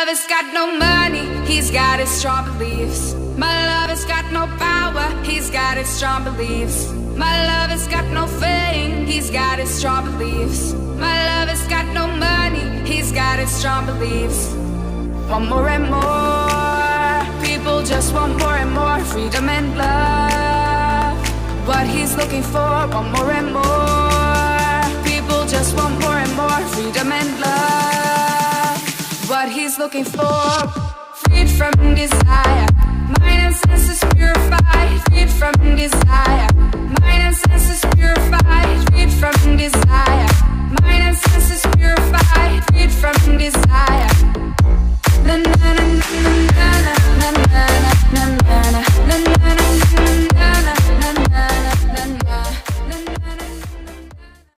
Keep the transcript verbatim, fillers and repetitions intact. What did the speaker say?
lover's got no money, he's got his strong beliefs. My lover's got no power, he's got his strong beliefs. My lover's got no fame, he's got his strong beliefs. My lover's got no money, he's got his strong beliefs. Want more and more, people just want more and more freedom and love. What he's looking for, want more and more, people just want more and more freedom and love. What he's looking for, freed from desire, mind and senses purified, freed from desire, mind and senses purified, freed from desire, mind and senses purified, freed from desire.